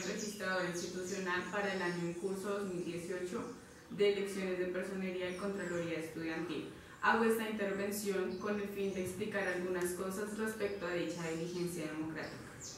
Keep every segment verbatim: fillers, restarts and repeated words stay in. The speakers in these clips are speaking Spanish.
registrador institucional para el año en curso dos mil dieciocho de elecciones de personería y contraloría estudiantil. Hago esta intervención con el fin de explicar algunas cosas respecto a dicha diligencia democrática.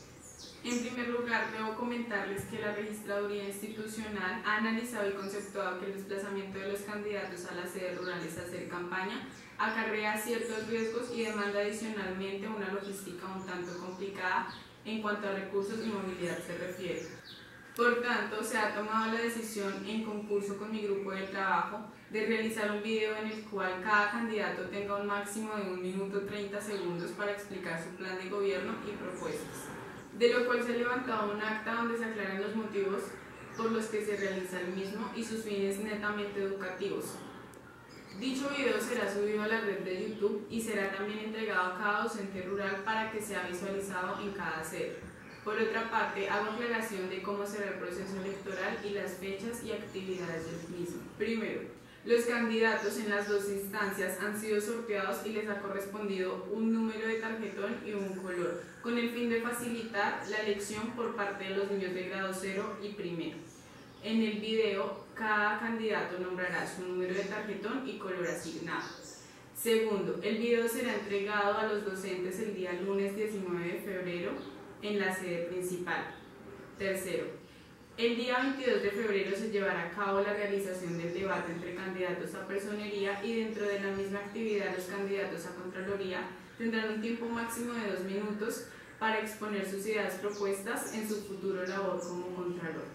En primer lugar, debo comentarles que la Registraduría Institucional ha analizado y conceptuado que el desplazamiento de los candidatos a las sedes rurales a hacer campaña acarrea ciertos riesgos y demanda adicionalmente una logística un tanto complicada en cuanto a recursos y movilidad se refiere. Por tanto, se ha tomado la decisión en concurso con mi grupo de trabajo de realizar un video en el cual cada candidato tenga un máximo de un minuto treinta segundos para explicar su plan de gobierno y propuestas, de lo cual se ha levantado un acta donde se aclaran los motivos por los que se realiza el mismo y sus fines netamente educativos. Dicho video será subido a la red de YouTube y será también entregado a cada docente rural para que sea visualizado en cada sede. Por otra parte, hago aclaración de cómo será el proceso electoral y las fechas y actividades del mismo. Primero, los candidatos en las dos instancias han sido sorteados y les ha correspondido un número de tarjetón y un color, con el fin de facilitar la elección por parte de los niños de grado cero y primero. En el video, cada candidato nombrará su número de tarjetón y color asignado. Segundo, el video será entregado a los docentes el día lunes diecinueve de febrero en la sede principal. Tercero, el día veintidós de febrero se llevará a cabo la realización del debate entre candidatos a personería y dentro de la misma actividad los candidatos a contraloría tendrán un tiempo máximo de dos minutos para exponer sus ideas propuestas en su futuro labor como contralor.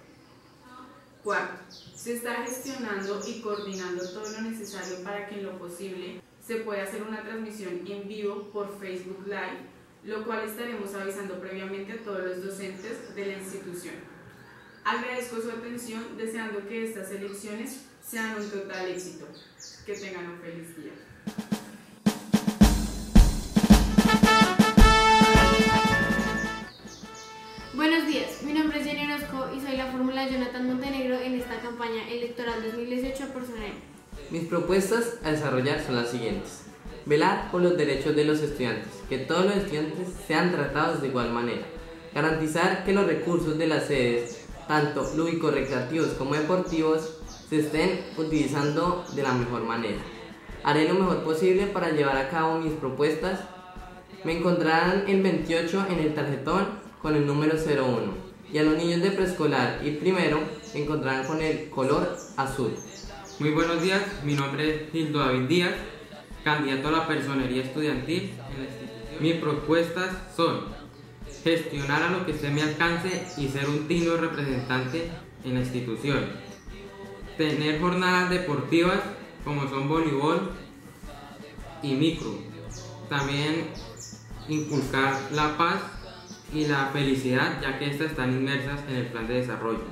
Cuarto, se está gestionando y coordinando todo lo necesario para que en lo posible se pueda hacer una transmisión en vivo por Facebook Live, lo cual estaremos avisando previamente a todos los docentes de la institución. Agradezco su atención, deseando que estas elecciones sean un total éxito. Que tengan un feliz día. Buenos días, mi nombre es Jenny Orozco y soy la fórmula de Jonathan Montenegro en esta campaña electoral dos mil dieciocho por Personería. Mis propuestas a desarrollar son las siguientes. Velar por los derechos de los estudiantes, que todos los estudiantes sean tratados de igual manera. Garantizar que los recursos de las sedes, tanto lúdicos, recreativos como deportivos, se estén utilizando de la mejor manera. Haré lo mejor posible para llevar a cabo mis propuestas. Me encontrarán el veintiocho en el tarjetón con el número cero uno y a los niños de preescolar y primero me encontrarán con el color azul. Muy buenos días, mi nombre es Gildo David Díaz, candidato a la personería estudiantil en la institución. Mis propuestas son gestionar a lo que esté a mi alcance y ser un digno representante en la institución. Tener jornadas deportivas como son voleibol y micro. También inculcar la paz y la felicidad, ya que estas están inmersas en el plan de desarrollo.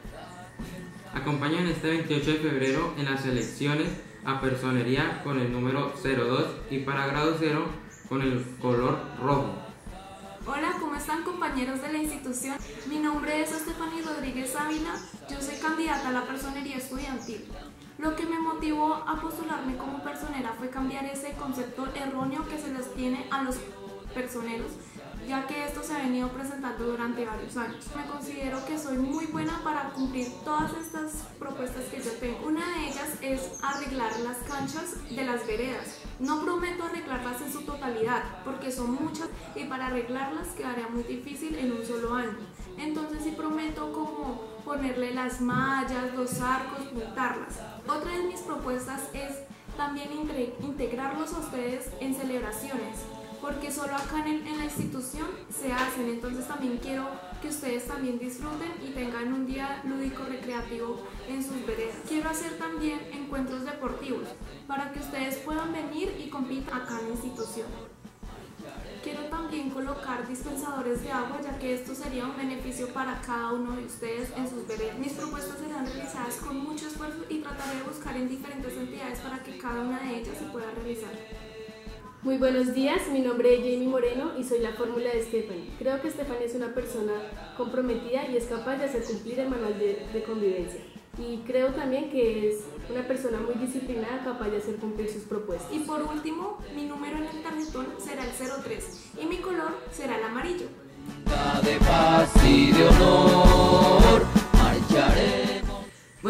Acompañan este veintiocho de febrero en las elecciones a personería con el número cero dos y para grado cero con el color rojo. Hola, ¿cómo están compañeros de la institución? Mi nombre es Estefany Rodríguez Ávila, yo soy candidata a la personería estudiantil. Lo que me motivó a postularme como personera fue cambiar ese concepto erróneo que se les tiene a los personeros, ya que esto se ha venido presentando durante varios años. Me considero que soy muy buena para cumplir todas estas propuestas que yo tengo. Una de ellas es arreglar las canchas de las veredas. No prometo arreglarlas en su totalidad, porque son muchas y para arreglarlas quedaría muy difícil en un solo año. Entonces sí prometo como ponerle las mallas, los arcos, pintarlas. Otra de mis propuestas es también integrarlos a ustedes en celebraciones, porque solo acá en, en la institución se hacen. Entonces también quiero que ustedes también disfruten y tengan un día lúdico recreativo en sus veredas. Quiero hacer también encuentros deportivos para que ustedes puedan venir y compitan acá en la institución. Quiero también colocar dispensadores de agua, ya que esto sería un beneficio para cada uno de ustedes en sus veredas. Mis propuestas serán realizadas con mucho esfuerzo y trataré de buscar en diferentes entidades para que cada una de ellas se pueda realizar. Muy buenos días, mi nombre es Jamie Moreno y soy la fórmula de Estefany. Creo que Estefany es una persona comprometida y es capaz de hacer cumplir el manual de, de convivencia. Y creo también que es una persona muy disciplinada, capaz de hacer cumplir sus propuestas. Y por último, mi número en el tarjetón será el cero tres y mi color será el amarillo. De paz y de honor.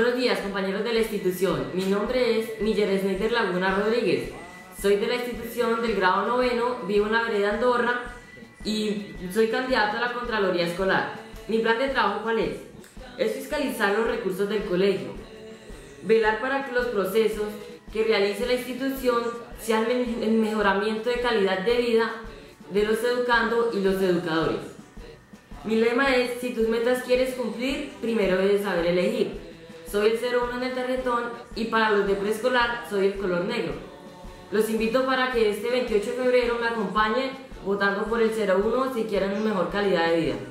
buenos días, compañeros de la institución. Mi nombre es Miller Snyder Laguna Rodríguez. Soy de la institución del grado noveno, vivo en la vereda Andorra y soy candidato a la Contraloría Escolar. Mi plan de trabajo, ¿cuál es? Es fiscalizar los recursos del colegio, velar para que los procesos que realice la institución sean el mejoramiento de calidad de vida de los educandos y los educadores. Mi lema es: si tus metas quieres cumplir, primero debes saber elegir. Soy el cero uno en el tarjetón y para los de preescolar soy el color negro. Los invito para que este veintiocho de febrero me acompañen votando por el cero uno si quieren mejor calidad de vida.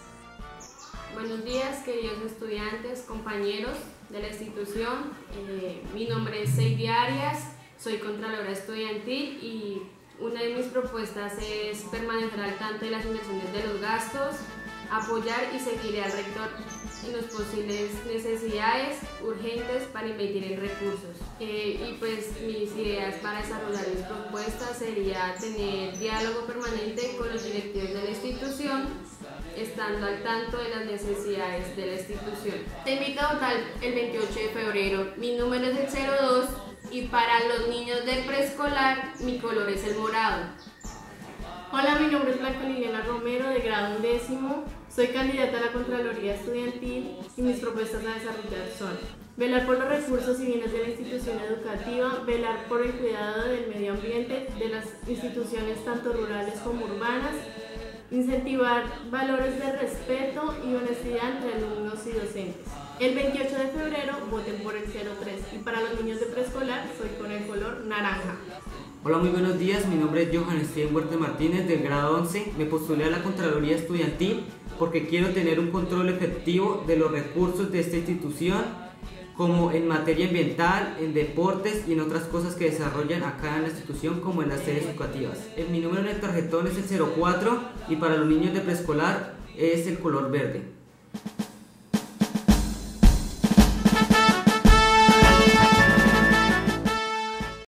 Buenos días, queridos estudiantes, compañeros de la institución. Eh, mi nombre es Seidy Arias, soy Contralora Estudiantil y una de mis propuestas es permanecer al tanto de las inversiones de los gastos, apoyar y seguir al rector en las posibles necesidades urgentes para invertir en recursos. Eh, y pues mis ideas para desarrollar mis propuestas sería tener diálogo permanente con los directivos de la institución, estando al tanto de las necesidades de la institución. Te invito a votar el veintiocho de febrero. Mi número es el cero dos y para los niños de preescolar mi color es el morado. Hola, mi nombre es Blanca Liliana Romero, de grado undécimo. Soy candidata a la Contraloría Estudiantil y mis propuestas a desarrollar son: velar por los recursos y bienes de la institución educativa, velar por el cuidado del medio ambiente de las instituciones tanto rurales como urbanas, incentivar valores de respeto y honestidad entre alumnos y docentes. El veintiocho de febrero voten por el cero tres y para los niños de preescolar soy con el color naranja. Hola, muy buenos días, mi nombre es Johan Steven Huerta Martínez, del grado once. Me postulé a la Contraloría Estudiantil porque quiero tener un control efectivo de los recursos de esta institución, como en materia ambiental, en deportes y en otras cosas que desarrollan acá en la institución, como en las sedes educativas. Mi número en el tarjetón es el cero cuatro y para los niños de preescolar es el color verde.